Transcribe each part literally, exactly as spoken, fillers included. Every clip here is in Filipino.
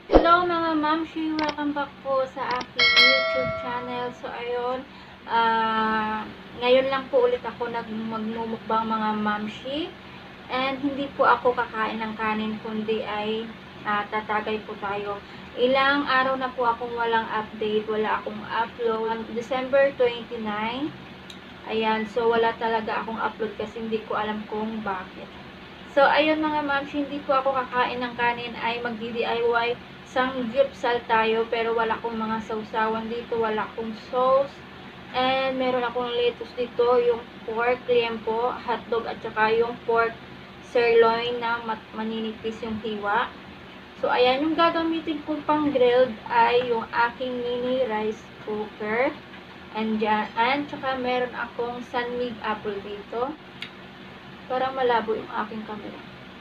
Hello mga momshie! Welcome back po sa aking YouTube channel. So ayun, uh, ngayon lang po ulit ako nagmumukbang mga momshie. And hindi po ako kakain ng kanin, kundi ay uh, tatagay po tayo. Ilang araw na po akong walang update, wala akong upload. December twenty-nine, ayan, so wala talaga akong upload kasi hindi ko alam kung bakit. So, ayun mga momshie, hindi po ako kakain ng kanin, ay mag-D I Y SAMGYUPSAL tayo, pero wala akong mga sausawan dito, wala akong sauce, and meron akong lettuce dito, yung pork liempo, hotdog, at saka yung pork sirloin na maninipis yung hiwa. So, ayan, yung gagamitin kong pang grilled ay yung aking mini rice cooker, and dyan, and saka meron akong sunmig apple dito. Parang malabo yung aking camera.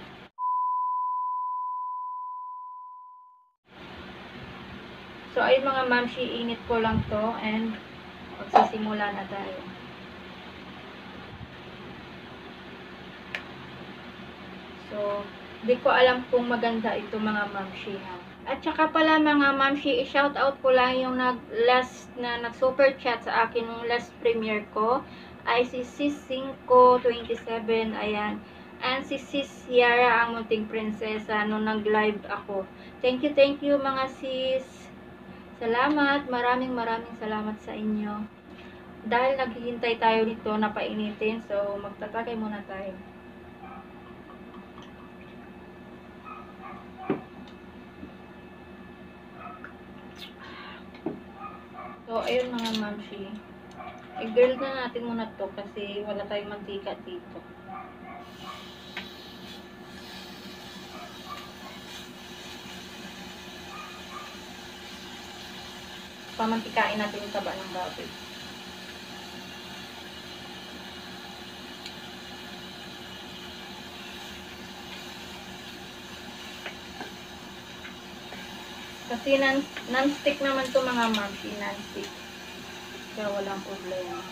So, ayun mga momshie, init ko lang to and magsisimula na tayo. So, di ko alam kung maganda ito mga momshie ha. At saka pala mga momshie, i-shoutout ko lang yung nag last na nag-super chat sa akin yung last premiere ko ay si Sis Cinco twenty-seven, ayan. And si Sis Yara, ang munting prinsesa, nung nag-live ako. Thank you, thank you mga sis. Salamat, maraming maraming salamat sa inyo. Dahil naghihintay tayo dito na painitin, so magtatagay muna tayo. So, ayun mga momshie. I-grill na natin muna to kasi wala tayong mantika dito. Pamantikain natin yung taba ng baboy. Kasi non-stick naman to mga momshie, non-stick. Kaya walang problema.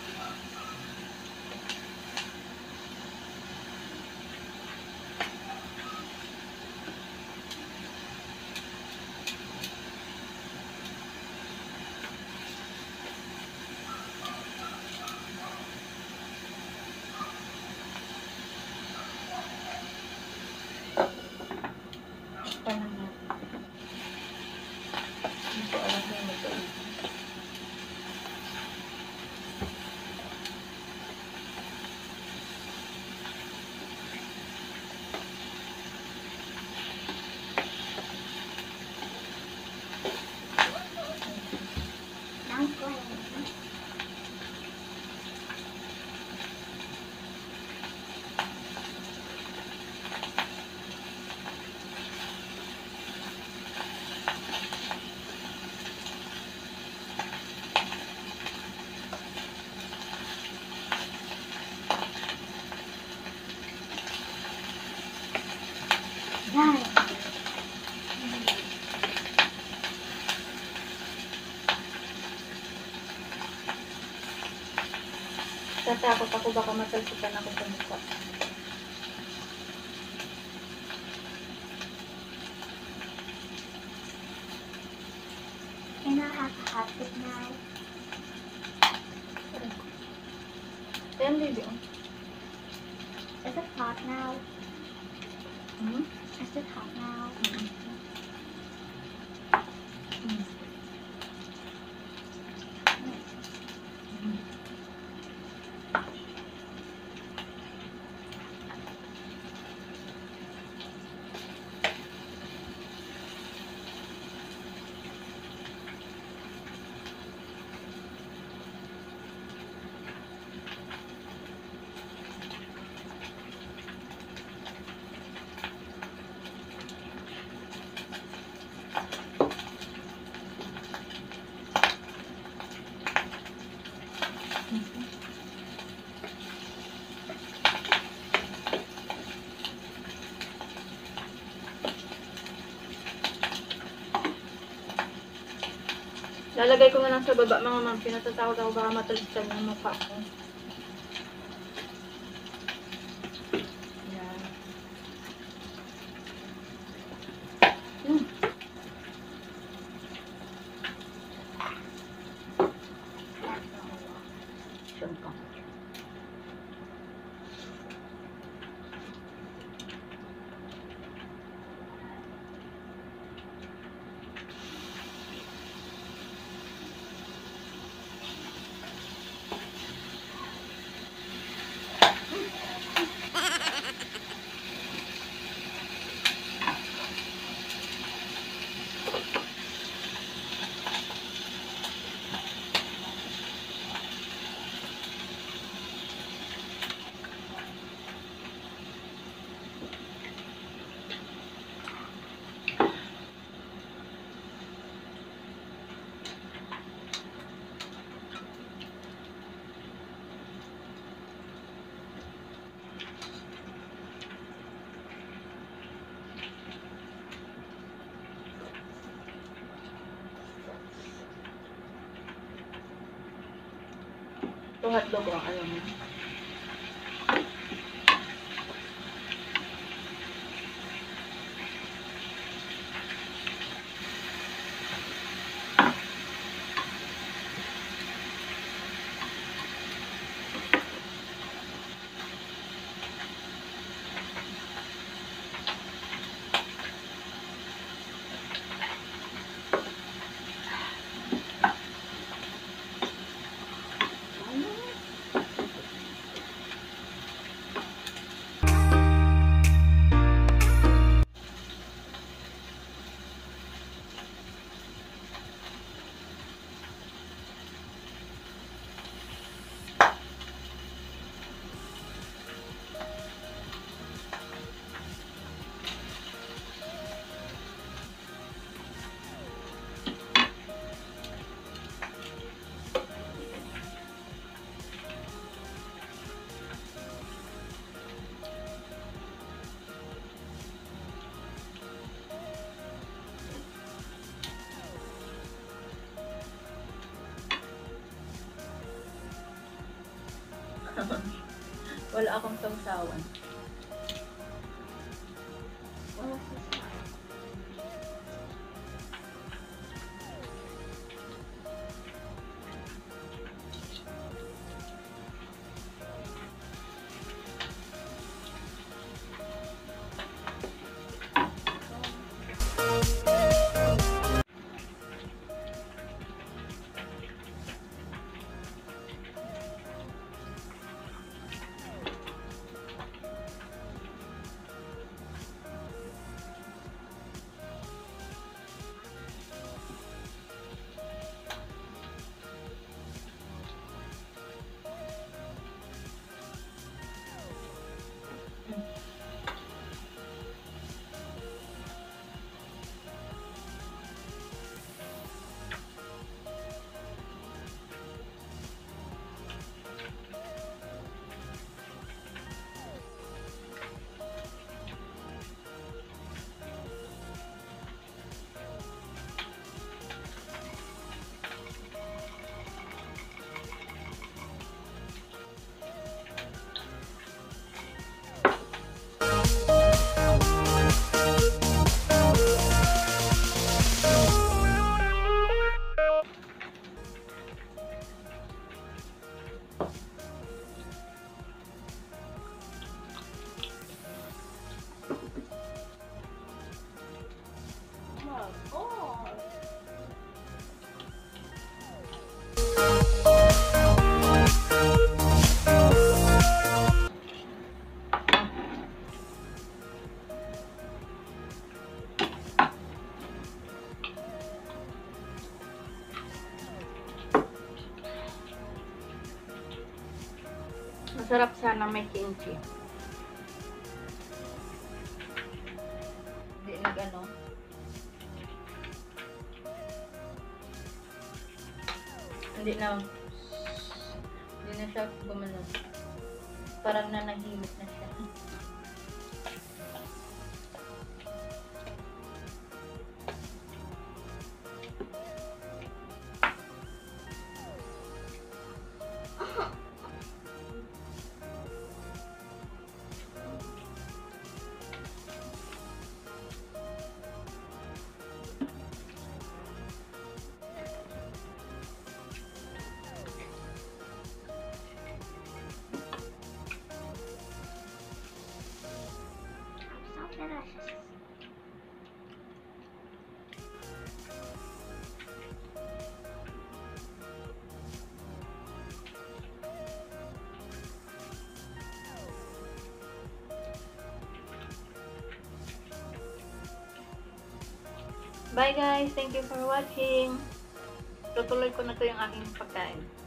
Tatakot ako baka matalsikan ako sa mukha. Can I have a hot dog now? Then, baby. Is it hot now? Hmm? Is it hot now? Hmm. Hmm. Lalagay ko na lang sa baba mga ma'am. Pinatatakot ako baka matalisan yung mukha ko. Yan. Hmm. Ito hotdog ang alam mo. Wala akong sausawan. Wala sa side. Masarap sana may kimchi. Hindi nag-ano. Hindi na hindi na siya gumano. Parang nanahimik na siya. So delicious. Bye guys! Thank you for watching. Tutuloy ko na to yung aking pagkain.